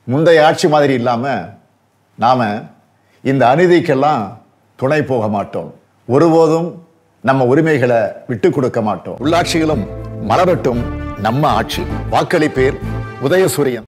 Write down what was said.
முந்தைய ஆட்சி மாதிரி இல்லாம நாம இந்த அநீதிக்கெல்லாம் துணை போக மாட்டோம். ஒருபோதும் நம்ம உரிமைகளை விட்டு கொடுக்க மாட்டோம். உள்ளாட்சிகளும் மலரட்டும் நம்ம ஆட்சி. வாக்களிப்பேர். உதயசூரியன்.